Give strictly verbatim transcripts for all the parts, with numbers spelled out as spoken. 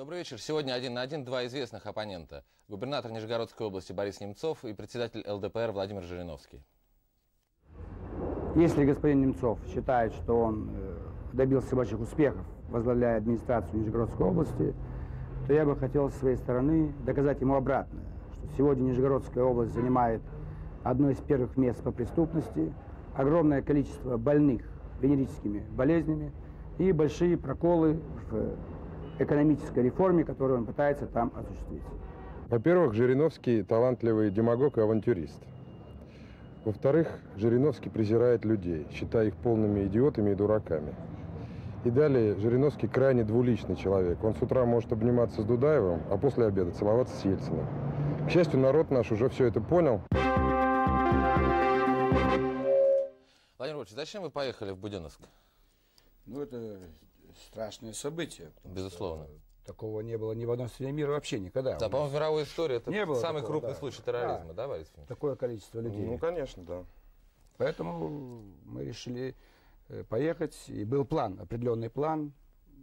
Добрый вечер. Сегодня один на один два известных оппонента. Губернатор Нижегородской области Борис Немцов и председатель эл дэ пэ эр Владимир Жириновский. Если господин Немцов считает, что он добился больших успехов, возглавляя администрацию Нижегородской области, то я бы хотел с своей стороны доказать ему обратное, что сегодня Нижегородская область занимает одно из первых мест по преступности, огромное количество больных венерическими болезнями и большие проколы в экономической реформе, которую он пытается там осуществить. Во-первых, Жириновский талантливый демагог и авантюрист. Во-вторых, Жириновский презирает людей, считая их полными идиотами и дураками. И далее, Жириновский крайне двуличный человек. Он с утра может обниматься с Дудаевым, а после обеда целоваться с Ельциным. К счастью, народ наш уже все это понял. Владимир Ильич, зачем вы поехали в Буденновск? Ну, это страшное событие. Безусловно. Такого не было ни в одной стране мира вообще никогда. Да, по-моему, в мировой истории это не самый такого, крупный да. случай терроризма, да, да Борис Ильич? Такое количество людей. Ну, конечно, да. Поэтому мы решили поехать, и был план, определенный план,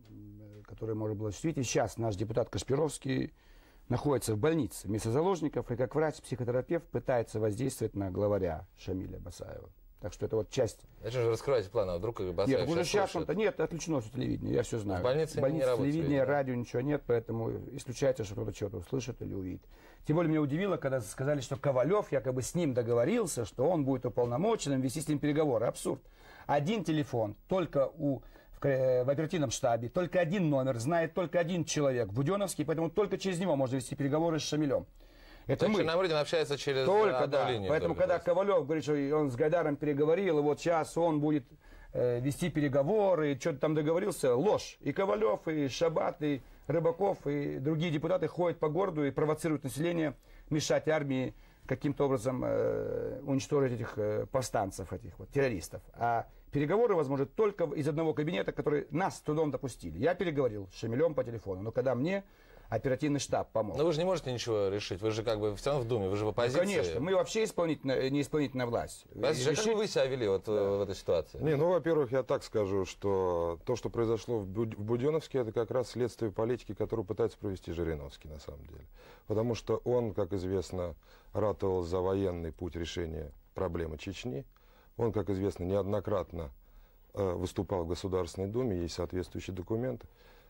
который можно было осуществить. И сейчас наш депутат Кашпировский находится в больнице вместо заложников, и как врач-психотерапевт пытается воздействовать на главаря Шамиля Басаева. Так что это вот часть... Зачем же раскрываете план, а вдруг Басаев Нет, уже сейчас слушает? он-то... Нет, отключено все телевидение, я все знаю. В больнице, в больнице не работает телевидения, телевидение, радио, ничего нет, поэтому исключается, что кто-то что-то услышит или увидит. Тем более меня удивило, когда сказали, что Ковалев якобы с ним договорился, что он будет уполномоченным вести с ним переговоры. Абсурд. Один телефон, только у... В, в оперативном штабе, только один номер, знает только один человек, Буденновский, поэтому только через него можно вести переговоры с Шамилем. Это мы. Черномырдин общается через только, одну да. линию. Поэтому, только когда просто. Ковалев говорит, что он с Гайдаром переговорил, и вот сейчас он будет э, вести переговоры, и что-то там договорился, ложь. И Ковалев, и Шабат, и Рыбаков, и другие депутаты ходят по городу и провоцируют население мешать армии каким-то образом э, уничтожить этих э, повстанцев, этих вот террористов. А переговоры возможны только из одного кабинета, который нас с трудом допустили. Я переговорил с Шамилем по телефону, но когда мне оперативный штаб помог. Но вы же не можете ничего решить, вы же как бы все равно в Думе, вы же в оппозиции. Ну, конечно, мы вообще исполнительная, не исполнительная власть. Борис Ильич, а как бы вы себя вели вот да. в этой ситуации? Не, ну, во-первых, я так скажу, что то, что произошло в Буденновске, это как раз следствие политики, которую пытается провести Жириновский, на самом деле. Потому что он, как известно, ратовал за военный путь решения проблемы Чечни. Он, как известно, неоднократно э, выступал в Государственной Думе, есть соответствующие документы.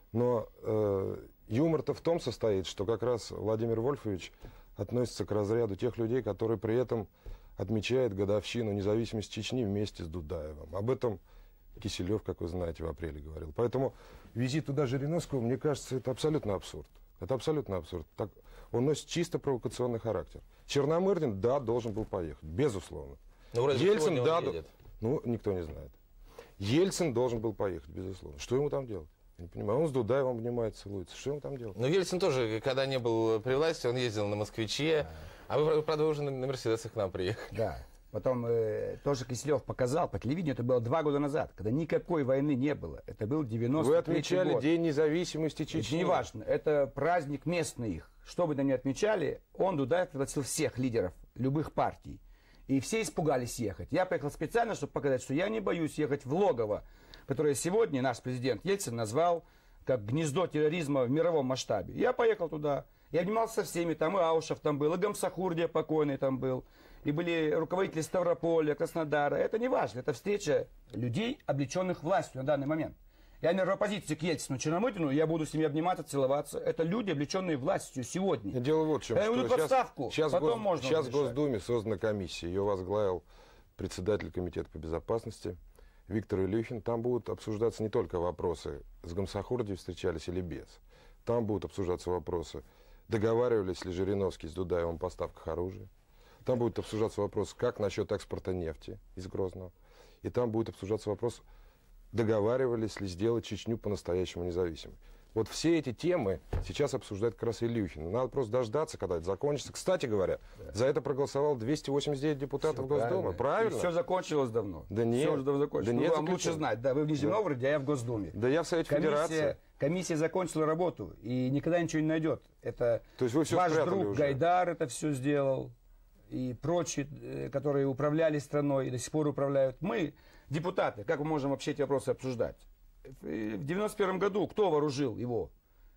Но э, юмор-то в том состоит, что как раз Владимир Вольфович относится к разряду тех людей, которые при этом отмечают годовщину независимости Чечни вместе с Дудаевым. Об этом Киселев, как вы знаете, в апреле говорил. Поэтому визит туда Жириновского, мне кажется, это абсолютно абсурд. Это абсолютно абсурд. Так, он носит чисто провокационный характер. Черномырдин, да, должен был поехать, безусловно. Но вроде Ельцин, да, едет. ну, никто не знает. Ельцин должен был поехать, безусловно. Что ему там делать? Я не понимаю. Он с Дудаевым обнимает, целуется. Что ему там делать? Но Ельцин тоже, когда не был при власти, он ездил на «Москвиче», да. А вы, правда, уже на, на «Мерседесах» к нам приехали. Да. Потом э, тоже Киселев показал по телевидению, это было два года назад, когда никакой войны не было. Это был девяносто третий год. Вы отмечали День независимости Чечни. Это не важно. Это праздник местный их. Что бы там ни отмечали, он, Дудаев, пригласил всех лидеров любых партий. И все испугались ехать. Я поехал специально, чтобы показать, что я не боюсь ехать в логово, которое сегодня наш президент Ельцин назвал как гнездо терроризма в мировом масштабе. Я поехал туда. Я обнимался со всеми. Там и Аушев там был, и Гамсахурдия покойный там был. И были руководители Ставрополя, Краснодара. Это не важно. Это встреча людей, облеченных властью на данный момент. Я, наверное, в оппозиции к Ельцину, Черномырдину, я буду с ними обниматься, целоваться. Это люди, облеченные властью сегодня. Дело вот в чем. Они идут в отставку, сейчас, потом гос, можно сейчас в решать. Госдуме создана комиссия. Ее возглавил председатель комитета по безопасности Виктор Илюхин. Там будут обсуждаться не только вопросы, с Гамсахурдией встречались или без. Там будут обсуждаться вопросы, договаривались ли Жириновский с Дудаевым о поставках оружия. Там будет обсуждаться вопрос, как насчет экспорта нефти из Грозного. И там будет обсуждаться вопрос, договаривались ли сделать Чечню по-настоящему независимой. Вот все эти темы сейчас обсуждает как раз Илюхин. Надо просто дождаться, когда это закончится. Кстати говоря, да. за это проголосовало двести восемьдесят девять депутатов все Госдумы. Правильно? правильно? И все закончилось давно. Да нет. Все уже давно закончилось. Да ну, нет, вам лучше знать. Да, вы в Нижнем да. Новгороде, а я в Госдуме. Да я в Совете комиссия, Федерации. Комиссия закончила работу и никогда ничего не найдет. Это То есть вы все ваш друг уже. Гайдар это все сделал. И прочие, которые управляли страной и до сих пор управляют. Мы, депутаты, как мы можем вообще эти вопросы обсуждать? В девяносто первом году кто вооружил его?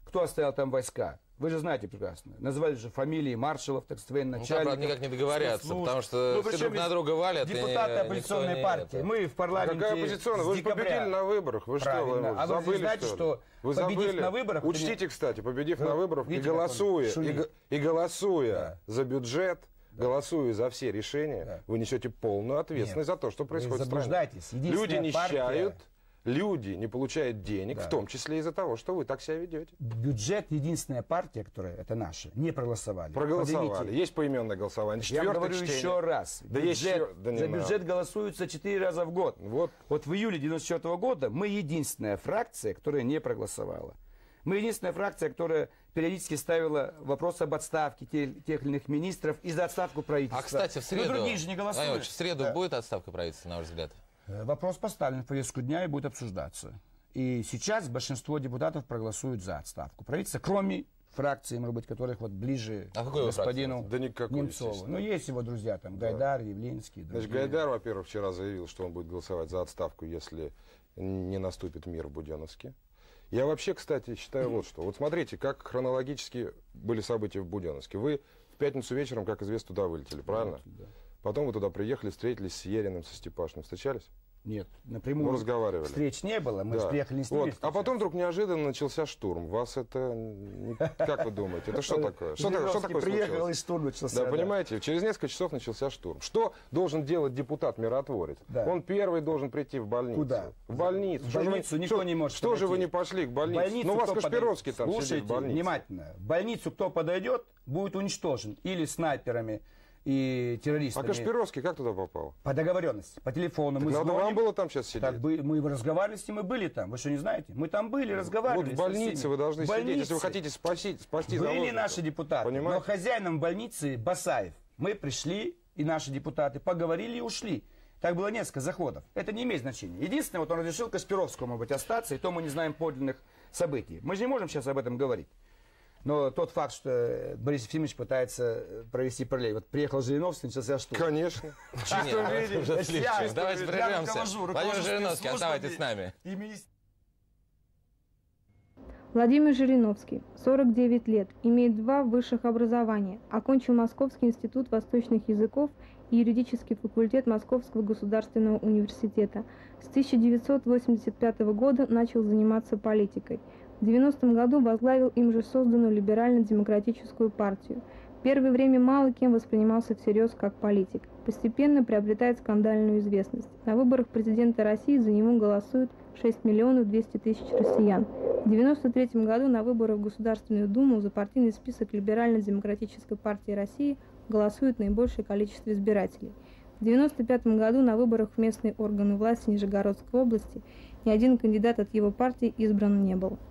кто оставил там войска. Вы же знаете прекрасно. Называли же фамилии маршалов, так сказать, военачальников. Ну, правда, никак не договорятся, спецслужб. потому что Ну, все друг на друга валят. Депутаты и оппозиционной не партии. это. Мы в парламенте. Какая оппозиционная? Вы же декабря. победили на выборах. Вы Правильно. что, Владимир, А вы забыли, знаете, что, что ли? Вы победив забыли? на выборах... Учтите, кстати, победив Вы на выборах и видите, как он голосуя, и, шумит? го- и голосуя Да. за бюджет, голосуя за все решения, Да. вы несете полную ответственность Нет. за то, что Вы происходит в стране. заблуждаетесь. Люди Единственная нищают, партия- люди не получают денег, Да. в том числе из-за того, что вы так себя ведете. Бюджет, единственная партия, которая, это наша, не проголосовали. Проголосовали. Поднимите. Есть поименное голосование. Я Четвертое говорю чтение. еще раз. Да есть бюджет, еще- да не за надо. бюджет голосуется четыре раза в год. Вот. Вот в июле девяносто четвёртого года мы единственная фракция, которая не проголосовала. Мы единственная фракция, которая периодически ставила вопрос об отставке тех, тех или иных министров и за отставку правительства. А, кстати, в среду, Но другие же не голосуют. Владимир Ильич, в среду Да. будет отставка правительства, на ваш взгляд? Э, Вопрос поставлен в повестку дня и будет обсуждаться. И сейчас большинство депутатов проголосуют за отставку правительства, кроме фракции, может быть, которых вот ближе А какой вы господину Да никакой, Немцову. естественно. Ну, есть его друзья, там, Гайдар, Явлинский. Значит, другие. Гайдар, во-первых, вчера заявил, что он будет голосовать за отставку, если не наступит мир в Буденновске. Я вообще, кстати, считаю вот что. Вот смотрите, как хронологически были события в Буденновске. Вы в пятницу вечером, как известно, туда вылетели, правильно? Да. Потом вы туда приехали, встретились с Ериным, со Степашиным. Встречались? Нет, напрямую Ну, разговаривали. встреч не было, мы Да. же приехали не с ними Вот. А встречаться. потом вдруг неожиданно начался штурм. Вас это... не- Как вы думаете? Это что такое? Что, такое- что Жириновский такое приехал случилось? и штурм начался. Да, понимаете, через несколько часов начался штурм. Что должен делать депутат-миротворец? Да. Он первый должен прийти в больницу. Куда? В больницу. В Что же вы- больницу никто что- не может Что же вы подойти. не пошли к В больнице? больницу Ну, у вас кто Кашпировский подойдет? там сидит в Слушайте, больнице. внимательно. В больницу кто подойдет, будет уничтожен. Или снайперами и А террористами. Кашпировский как туда попал? По договоренности, по телефону. Мы Надо звоним. вам было там сейчас сидеть? Так бы, мы разговаривали с ним, мы были там. Вы что, не знаете? Мы там были, разговаривали. Вот в со больнице всеми. вы должны В сидеть, если больнице. вы хотите спасти, спасти Были заложников. наши депутаты. Понимаете? Но хозяином больницы Басаев. Мы пришли, и наши депутаты поговорили и ушли. Так было несколько заходов. Это не имеет значения. Единственное, вот он разрешил Кашпировскому, может быть, остаться, и то мы не знаем подлинных событий. Мы же не можем сейчас об этом говорить. Но тот факт, что Борис Ефимович пытается провести параллель. Вот приехал Жириновский, начался штурм. Конечно. Нет, это уже Я- слишком. я- Давайте я прервемся. руковожу, Владимир руковожу Жириновский, спецслужбами оставайтесь с нами. и министр- Владимир Жириновский, сорок девять лет, имеет два высших образования, окончил Московский институт восточных языков и юридический факультет Московского государственного университета. С тысяча девятьсот восемьдесят пятого года начал заниматься политикой. В девяностом году возглавил им же созданную либерально-демократическую партию. В первое время мало кем воспринимался всерьез как политик. Постепенно приобретает скандальную известность. На выборах президента России за него голосуют шесть миллионов двести тысяч россиян. В девяносто третьем году на выборах в Государственную Думу за партийный список Либерально-демократической партии России голосует наибольшее количество избирателей. В девяносто пятом году на выборах в местные органы власти Нижегородской области ни один кандидат от его партии избран не был.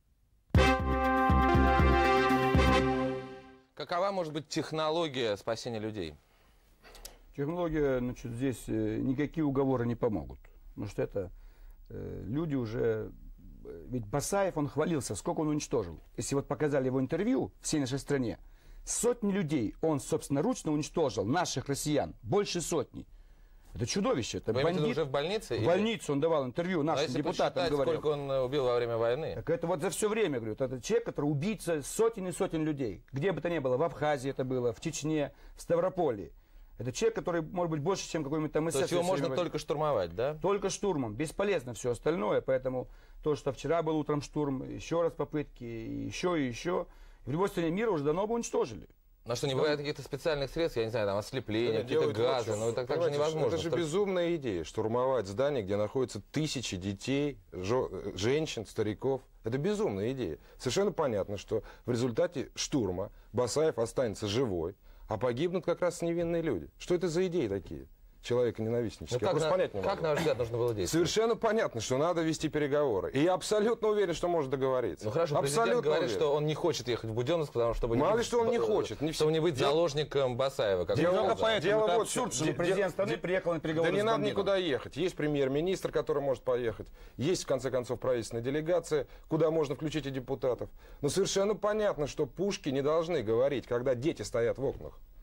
Какова может быть технология спасения людей? Технология, значит, здесь э, никакие уговоры не помогут. Потому что это э, люди уже... э, Ведь Басаев, он хвалился, сколько он уничтожил. Если вот показали его интервью всей нашей стране, сотни людей он собственноручно уничтожил, наших россиян, больше сотни. Это чудовище, это Вы имеете в виду бандит. уже в больнице? В или- больнице он давал интервью А нашим если депутатам, посчитать, говорил. сколько он э, убил во время войны? Так это вот за все время, говорю, это человек, который убийца сотен и сотен людей. Где бы то ни было, в Абхазии это было, в Чечне, в Ставрополе. Это человек, который может быть больше, чем какой-нибудь там То есть его эсэсовец можно или- только штурмовать, да? Только штурмом. Бесполезно все остальное. Поэтому то, что вчера был утром штурм, еще раз попытки, и еще и еще. В любой стране мира уже давно бы уничтожили. На что не бывает каких-то специальных средств, я не знаю, там ослепления, Это какие-то делают вот газы, что. ну так, так же Понимаете, невозможно. Это же Столько- безумная идея, штурмовать здание, где находятся тысячи детей, жо- женщин, стариков. Это безумная идея. Совершенно понятно, что в результате штурма Басаев останется живой, а погибнут как раз невинные люди. Что это за идеи такие? Человеконенавистнические. Ну, Я как, просто на, понять не как, могу. на ваш взгляд, нужно было действовать? Совершенно понятно, что надо вести переговоры. И я абсолютно уверен, что может договориться. Ну хорошо, президент абсолютно говорит, уверен. что он не хочет ехать в Буденновск, потому что... чтобы Мало не ли, быть- что он не э, хочет, не чтобы все- не быть Дело- заложником Басаева. Как Дело он Только вот- сказал. поэтому дело это вот абсурд, в что чем. президент Де- страны де- приехал на переговоры Да не с надо бандитом. никуда ехать. Есть премьер-министр, который может поехать. Есть, в конце концов, правительственная делегация, куда можно включить и депутатов. Но совершенно понятно, что пушки не должны говорить, когда дети стоят в окнах.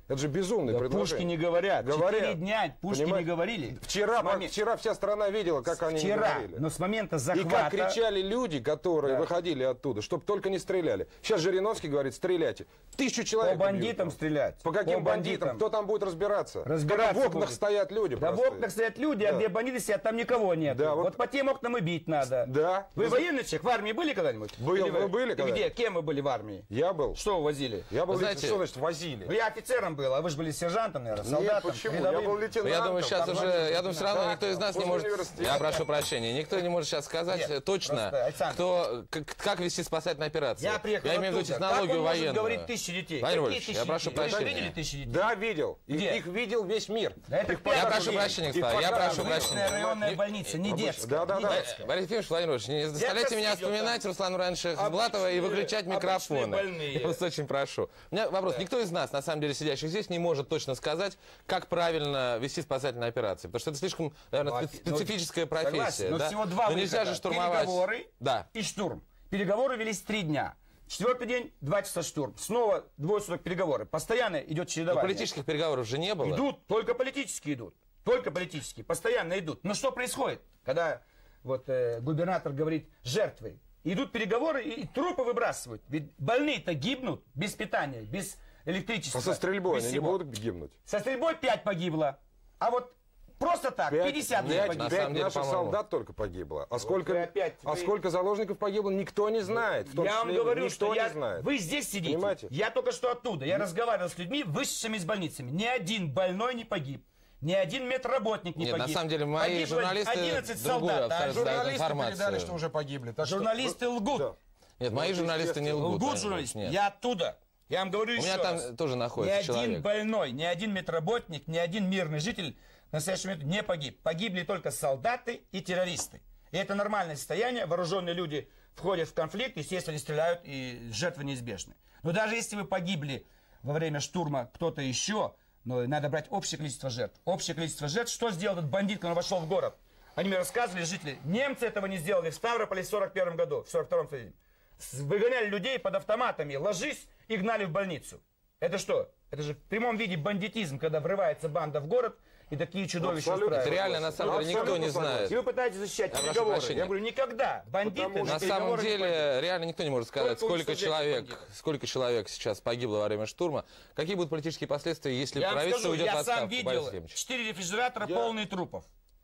Это же безумное Да предложение. пушки не говорят. Говорят. Четыре дня пушки Понимаете? не говорили. Вчера, С момент- вчера вся страна видела, как они не Вчера, говорили. но с момента И захвата... как кричали люди, которые Да. выходили оттуда, чтобы только не стреляли. Сейчас Жириновский говорит, стреляйте. Тысячу человек По бандитам убьют. стрелять. По каким По бандитам? Кто там будет разбираться? Разбираться Когда в окнах будет. стоят люди Да в простые. окнах стоят люди, а Да. где бандиты сидят, там никого нет. Да, вот... вот- по тем окнам и бить надо. Да. Вы Без- военный человек? В армии были когда-нибудь? Был, Или вы были И когда-нибудь? где? Кем вы были в армии? Я был. Что вы возили? Я был, Вы знаете- что значит возили? Ну, я офицером был, а вы же были сержантом, наверное, Нет, солдатом. почему? рядовым. Я был лейтенантом. Я думаю, сейчас там уже, звонили. я думаю, все равно Да, никто из нас не после может, университета. я прошу прощения, никто не может сейчас сказать Нет, точно, просто, Александр. кто, как, как вести спасательные операции. Я приехал я имею в виду оттуда. технологию Как он может военную. говорить тысячи детей? Владимир Какие Вольфович, тысячи я прошу детей? Вы прощения. видели тысячи детей? Да, видел. Их, Где? их видел весь мир. Да это Их первый Я показывали. прошу день. прощения, Их господа, я прошу показывали. прощения. Обычная районная Не- больница, не Обычно. детская. Да, да, не да. детская. Борис Ефимович, Владимир Вольфович, не заставляйте Я меня видел, вспоминать да. Руслана Ивановича Хасбулатова и Обычные- выключать обычные микрофоны. больные. Я вас очень прошу. У меня вопрос. Никто из нас, на самом деле, сидящих здесь, не может точно сказать, как правильно вести спасательные операции. Потому что это слишком, наверное, Ну, спе- ну, специфическая Согласен, профессия. но да? всего два Но нельзя выхода. же штурмовать. Переговоры Да. и штурм. Переговоры велись три дня. Четвертый день, два часа штурм. Снова двое суток переговоры. Постоянно идет Но чередование. политических переговоров же не было. Идут, только политические идут. Только политические, постоянно идут. Но что происходит, когда вот э, губернатор говорит жертвы? Идут переговоры и, и трупы выбрасывают. Ведь больные-то гибнут без питания, без электричества. А со стрельбой без они не всего. будут гибнуть? Со стрельбой пять погибло. А вот просто так, пятьдесят пять, погибло. На пять самом деле, наших по-моему. солдат только погибло. А сколько, вы опять- а вы- сколько заложников погибло, никто не знает. В том Я вам числе говорю, никто что не я... знает. вы здесь сидите. Понимаете? Я только что оттуда. Я разговаривал с людьми, вышедшими с больницами. Ни один больной не погиб. Ни один медработник не Нет, погиб. на самом деле, мои Погибло журналисты одиннадцать другую солдат. а абсолютно журналисты- дают информацию. уже погибли. Так что- Журналисты лгут. Да. Нет, мои Ну, журналисты не естественно. лгут. Лгут Владимир журналисты. Вольфович, нет. Я оттуда. Я вам говорю У еще меня там раз. тоже Ни находится один человек. больной, ни один медработник, ни один мирный житель в настоящий момент не погиб. Погибли только солдаты и террористы. И это нормальное состояние. Вооруженные люди входят в конфликт, естественно, стреляют, и жертвы неизбежны. Но даже если вы погибли во время штурма кто-то еще, но надо брать общее количество жертв. Общее количество жертв. Что сделал этот бандит, когда он вошел в город? Они мне рассказывали, жители. Немцы этого не сделали в Ставрополе в сорок первом году, в сорок втором году. Выгоняли людей под автоматами, ложись и гнали в больницу. Это что? Это же в прямом виде бандитизм, когда врывается банда в город и такие чудовища Абсолютно. Это устраивают. реально, на самом деле, никто не Абсолютно знает. И вы пытаетесь защищать Я прошу переговоры. прощения. Я говорю, никогда. Бандиты Потому на На самом переговоры не пойдут. деле, реально никто не может сказать, Только сколько уничтожать человек, бандитов. сколько человек сейчас погибло во время штурма. Какие будут политические последствия, если Я вам правительство скажу, уйдет в я отставку, сам Борис видел Ефимович? четыре рефрижератора Я- полные трупов.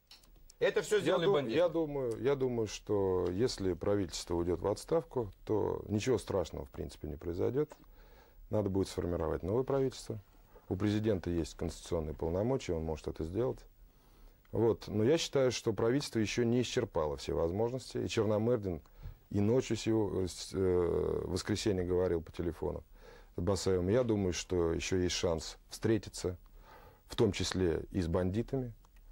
Это все Я, сделали дум- бандиты. я думаю, я думаю, что если правительство уйдет в отставку, то ничего страшного в принципе не произойдет. Надо будет сформировать новое правительство. У президента есть конституционные полномочия, он может это сделать. Вот. Но я считаю, что правительство еще не исчерпало все возможности. И Черномырдин и ночью сего, с- э, в воскресенье говорил по телефону с Басаевым. Я думаю, что еще есть шанс встретиться, в том числе и с бандитами.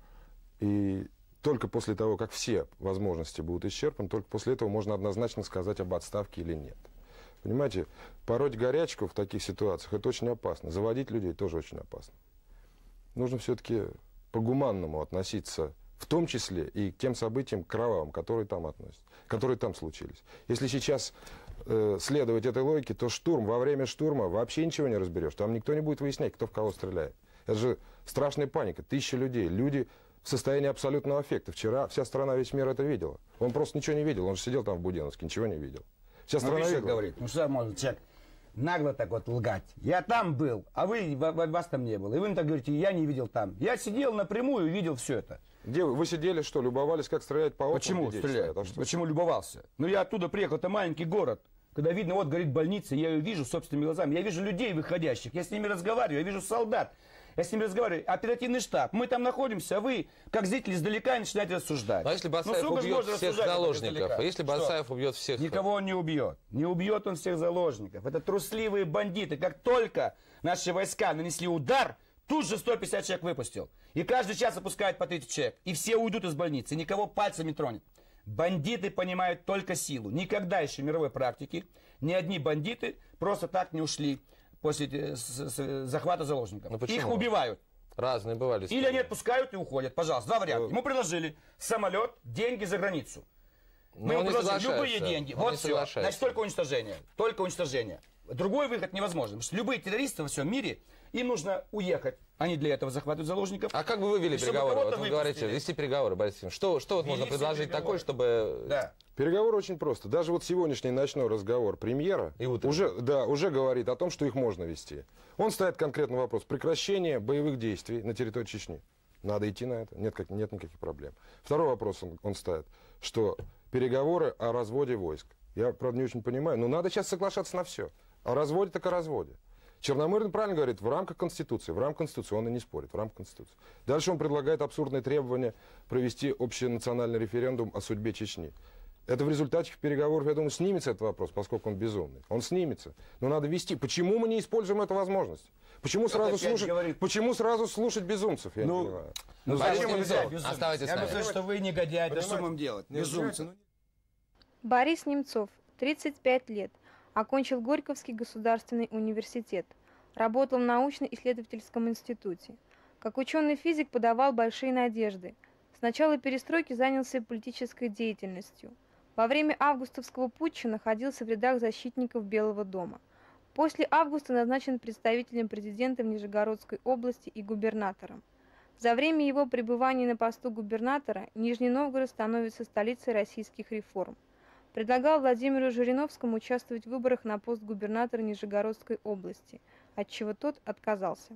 И только после того, как все возможности будут исчерпаны, только после этого можно однозначно сказать об отставке или нет. Понимаете, пороть горячку в таких ситуациях – это очень опасно. Заводить людей тоже очень опасно. Нужно все-таки по-гуманному относиться, в том числе и к тем событиям кровавым, которые там относятся, которые там случились. Если сейчас э, следовать этой логике, то штурм, во время штурма вообще ничего не разберешь. Там никто не будет выяснять, кто в кого стреляет. Это же страшная паника. Тысячи людей. Люди в состоянии абсолютного аффекта. Вчера вся страна, весь мир это видела. Он просто ничего не видел. Он же сидел там в Буденновске, ничего не видел. Вся Ну, страна видишь, как видела. говорит, ну что может человек нагло так вот лгать? Я там был, а вы, ва- ва- вас там не было. И вы мне так говорите, я не видел там. Я сидел напрямую и видел все это. Где вы? Вы сидели, что, любовались, как стрелять по окнам? Почему где дети стреляют? стоят? А что? Почему любовался? Ну я оттуда приехал, это маленький город. Когда видно, вот горит больница, я ее вижу собственными глазами. Я вижу людей выходящих, я с ними разговариваю, я вижу солдат. Я с ними разговариваю. Оперативный штаб. Мы там находимся, а вы, как зритель издалека, начинаете рассуждать. А если Ну, Басаев сколько ж убьет можно всех рассуждать заложников? издалека? А если Что? Басаев убьет всех? Никого он не убьет. Не убьет он всех заложников. Это трусливые бандиты. Как только наши войска нанесли удар, тут же сто пятьдесят человек выпустил. И каждый час опускает по тридцать человек. И все уйдут из больницы. Никого пальцем не тронет. Бандиты понимают только силу. Никогда еще в мировой практике ни одни бандиты просто так не ушли после э, с- с- захвата заложников. Ну, почему? Их убивают. Разные бывали. Или они отпускают и уходят. Пожалуйста, два варианта. Ему предложили самолет, деньги за границу. Но Мы ему он не предложили соглашается. любые деньги. Он Вот не все. соглашается. Значит, только уничтожение. Только уничтожение. Другой выход невозможен. Потому что любые террористы во всем мире, им нужно уехать. Они для этого захватывают заложников. А как бы вы вели И чтобы переговоры? Вот кого-то вы говорите, выпустили. вести переговоры, Борис Ефимович. Что, что вот можно Вести предложить переговоры. такое, чтобы... Да. Переговоры очень просто. Даже вот сегодняшний ночной разговор премьера И утренний. уже, да, уже говорит о том, что их можно вести. Он ставит конкретный вопрос. Прекращение боевых действий на территории Чечни. Надо идти на это. Нет, как, нет никаких проблем. Второй вопрос он, он ставит, что переговоры о разводе войск. Я, правда, не очень понимаю, но надо сейчас соглашаться на все. О разводе так о разводе. Черномырдин правильно говорит, в рамках Конституции. В рамках Конституции он и не спорит, в рамках Конституции. Дальше он предлагает абсурдное требование провести общенациональный референдум о судьбе Чечни. Это в результате переговоров, я думаю, снимется этот вопрос, поскольку он безумный. Он снимется. Но надо вести. Почему мы не используем эту возможность? Почему сразу, опять слушать, говорит- почему сразу слушать безумцев? Я Ну, не понимаю. Ну, Борис зачем Немцов, это безумие? оставайтесь Я с нами. говорю, что вы негодяй, да что Понимаете? вам делать? Не Безумцы. обижайте. Борис Немцов, тридцать пять лет, окончил Горьковский государственный университет, работал в научно-исследовательском институте. Как ученый-физик подавал большие надежды. С начала перестройки занялся политической деятельностью. Во время августовского путча находился в рядах защитников Белого дома. После августа назначен представителем президента в Нижегородской области и губернатором. За время его пребывания на посту губернатора Нижний Новгород становится столицей российских реформ. Предлагал Владимиру Жириновскому участвовать в выборах на пост губернатора Нижегородской области, от чего тот отказался.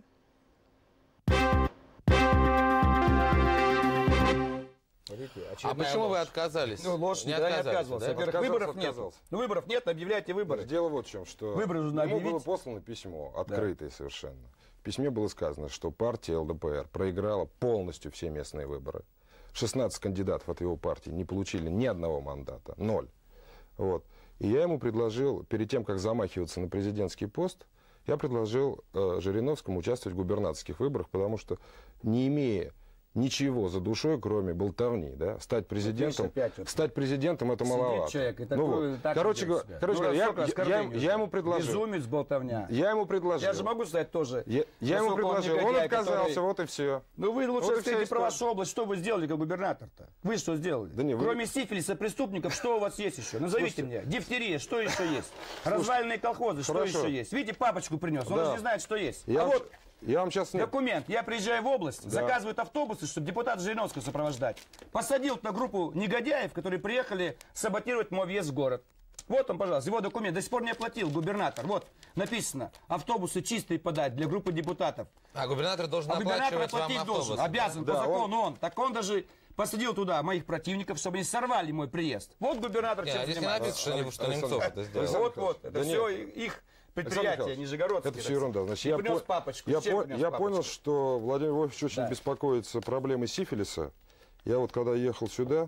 А почему вы отказались? Ну, ложь, не никогда не отказались, отказывался. да? Во-первых, Отказался, выборов нет. отказался. Ну, выборов нет, объявляйте выборы. Дело вот в чем, что Выборы нужно ему объявить. было послано письмо, открытое совершенно. В письме было сказано, что партия ЛДПР проиграла полностью все местные выборы. шестнадцать кандидатов от его партии не получили ни одного мандата, ноль. Вот. И я ему предложил, перед тем, как замахиваться на президентский пост, я предложил э, Жириновскому участвовать в губернаторских выборах, потому что, не имея ничего за душой, кроме болтовни, да, стать президентом, опять вот стать президентом это сидит маловато. человек и Ну такой, вот. так Короче, ведет говоря, себя. короче Ну, говоря, я, насколько я- оскорбление я ему уже. предложил. Безумец, болтовня. Я ему предложил. Я же могу сказать тоже. Я, я ему насколько он предложил, он негодяй, отказался, который- вот и все. Ну вы лучше Вот и расскажите вся про история. вашу область, что вы сделали как губернатор-то? Вы что сделали? Да не, вы- Кроме сифилиса, преступников, что у вас есть еще? Назовите мне. Дифтерия, что еще есть? Развальные колхозы, что хорошо. еще есть? Видите, папочку принес, он Да. даже не знает, что есть. Я а вам, вот я вам сейчас нет. документ. Я приезжаю в область, заказывают автобусы, чтобы депутата Жириновского сопровождать. Посадил на группу негодяев, которые приехали саботировать мой въезд в город. Вот он, пожалуйста, его документ. До сих пор не оплатил губернатор. Вот написано, автобусы чистые подать для группы депутатов. А губернатор должен А губернатор оплачивать вам оплатить автобус. должен, обязан Да, по он- закону он. Так он даже посадил туда моих противников, чтобы они сорвали мой приезд. Вот губернатор Нет, чем здесь не занимается. написано, что, не- что Александр- Немцов это сделал. Александр Вот, вот, это Да все нет. их Александр предприятия Михайлович, нижегородские. Это все ерунда. Значит, я, принес по- папочку. я, Чем по- принес я папочку? понял, что Владимир Вольфович очень Да. беспокоится проблемой сифилиса. Я вот когда ехал сюда,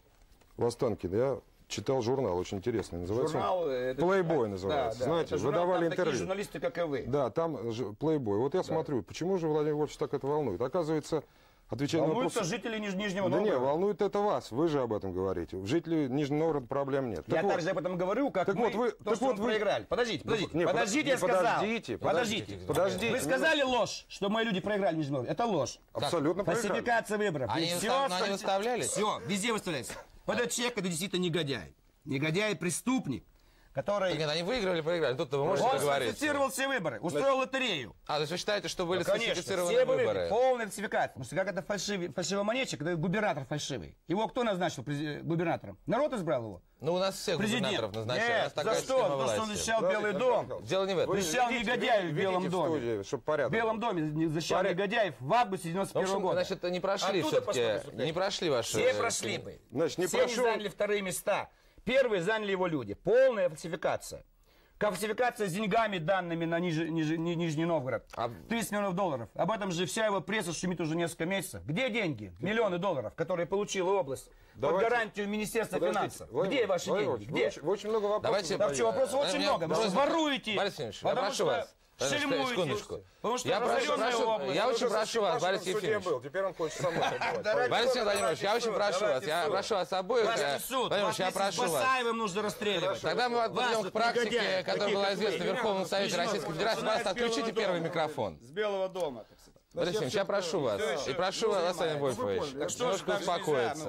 в Останкино, я читал журнал, очень интересный, называется он Журнал, э, это- Playboy да, называется. да, Знаете, это журнал, выдавали там такие интервью. журналисты, как и вы. Да, там же Playboy. Вот я смотрю, почему же Владимир Вольфович так это волнует? Оказывается, отвечая на Волнуются вопрос... жители Ниж- Нижнего Да не, Новгорода. волнует это вас, вы же об этом говорите. У жителей Нижнего Новгорода проблем нет. Я Так вот, также об этом говорю, как Так вы, вот вы- то, так что вот вы вы- проиграли. Подождите, подождите, не, подождите, подо- я не, сказал. подождите, Подождите. подождите. Вы сказали ложь, что мои люди проиграли в Нижнем Новгороде. Это ложь. абсолютно проиграли. Фальсификация выборов. Они И выстав- всё но они остальное- выставлялись? Все, везде выставляется. Вот этот человек, это действительно негодяй. Негодяй, преступник, который... Нет, они выиграли, проиграли. Тут вы можете Он договориться. сфальсифицировал все выборы, устроил лотерею. А, то есть вы считаете, что были Ну, конечно, сфальсифицированы все были выборы? полная фальсификация. Потому что как это фальшивый, фальшивомонетчик, это губернатор фальшивый. Его кто назначил прези- губернатором? Народ избрал его? Ну, у нас всех Президент. губернаторов назначают. У нас Нет, такая за что? система За то, что он власти. защищал Подождите, Белый Александр дом. Михайлович. Дело не в этом. Вы Защищал ведите- негодяев в ведите Белом в доме. студии, чтобы порядок В Белом был. доме защищал Порядок. негодяев в августе девяносто В общем, первого года. значит, не прошли Оттуда пошла все-таки, выступление. не прошли ваши... Все прошли бы. Значит, не Все прошел- заняли вторые места. Первые заняли его люди. Полная фальсификация. Фальсификация с деньгами, данными на Ниж- Ниж- Ни- Нижний Новгород. А- тридцать миллионов долларов. Об этом же вся его пресса шумит уже несколько месяцев. Где деньги? Миллионы долларов, которые получила область. Давайте- Под гарантию Министерства Подождите, финансов. Владимир Где ваши Владимир деньги? Владимирович, Где? Вы, очень, вы очень много вопросов Давайте... Так что вопросов Э, очень меня много. Потому что бросит- воруете. Борис Ефимович, я Потому прошу что вас. Подожди, шельмуете. секундочку. Потому что Я прошу, разоренная прошу, область. я Он очень уже прошу вас, с Борис Пашиным в суде Ефимович. был, теперь он хочет со мной побывать. Да ради Борис бога, Владимирович, я давайте очень в прошу суд, вас, я давайте в прошу вас обоих. Вас э, не в суд. Владимир Вас Ильич, я вместе с прошу вас. Басаевым нужно расстреливать. Тогда мы Вас подойдем вот к практике, негодяи, которая такие, была как известна в вы. Верховном Совете Нижний Российской Новгород. Федерации. Начиная Пожалуйста, с Белого отключите дома. первый микрофон. С Белого дома. так сказать. Борис Ефимович, я прошу вас, и прошу вас, Владимир Вольфович, Так что же немножко так нельзя, успокоиться.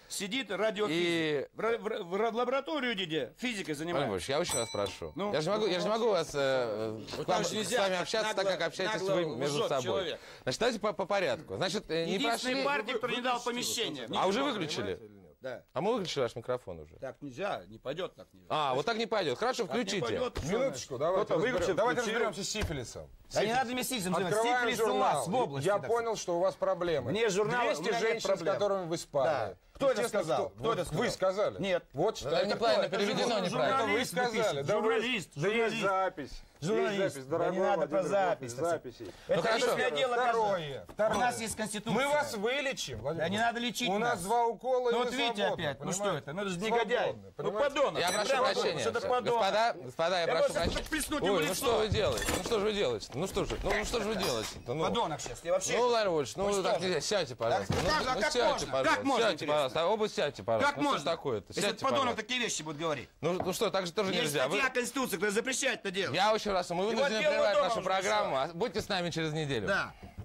Сидит радиофизик. И... В, в, в, в лабораторию иди, физикой занимается. Я очень вас прошу. Ну, я же не могу, я же не могу вас, э, вот к вам, нельзя, с вами общаться нагло, так, как общаетесь нагло вы между собой. человек. Значит, давайте по, по порядку. Значит, не Единственная прошли... партия, которая не дала помещение. А уже выключили? Да. А мы выключили ваш микрофон уже. Так нельзя, не пойдет так. Нельзя. А, вот так не пойдет. Хорошо, включите. Пойдет, Минуточку, давайте, Кто-то разберем- выключил, давайте включил. разберемся с сифилисом. Да не надо месяцем заниматься. Открываем Сифилис у журнал. вас в области. Я так понял, что у вас проблемы. Мне журнал, у двести меня нет женщин, с проблем. которыми вы спали. Да. Кто это Естественно, сказал? Кто, Кто это сказал? Вы сказали? Нет. Вот Это что. неправильно кто? Это переведено, журналист, неправильно. Это вы журналист сказали. напишет. Да вы- Журналист, Да есть журналист. запись. Журналист. Есть запись, Да дорогой не надо Владимир про Владимирович, запись. записи. Это хорошо. личное дело. Второе. Второе. У нас есть конституция. Мы вас вылечим, Владимир Да не надо лечить У нас нас. два укола, и Ну вы вот видите свободны, опять, ну что понимаете? это, ну это же негодяй. Свободны, Ну понимаете? подонок. Я прошу прямо прощения. говорю, что это Всё. подонок. Господа, господа, я, Я прошу просто прощения. плеснуть ему Ой, в ну лицо. что вы делаете? Ну что же вы делаете? Ну что же, ну, ну что же вы делаете? Ну, Подонок сейчас. Я вообще... ну Владимир Владимирович, ну, Ну что так же? нельзя. Сядьте, пожалуйста. Так, ну, как- ну, как сядьте, можно? пожалуйста. Как можно, Сядьте, интересно? пожалуйста. Оба сядьте, пожалуйста. Как ну, что можно? ж такое-то? Если Сядьте, подонок пожалуйста. такие вещи будет говорить. Ну, ну что, так же тоже Есть нельзя. Вы- статья Конституции, которая запрещает это делать. Я очень раз, мы вот вынуждены Белого прервать дома нашу уже программу. А будьте с нами через неделю. Да.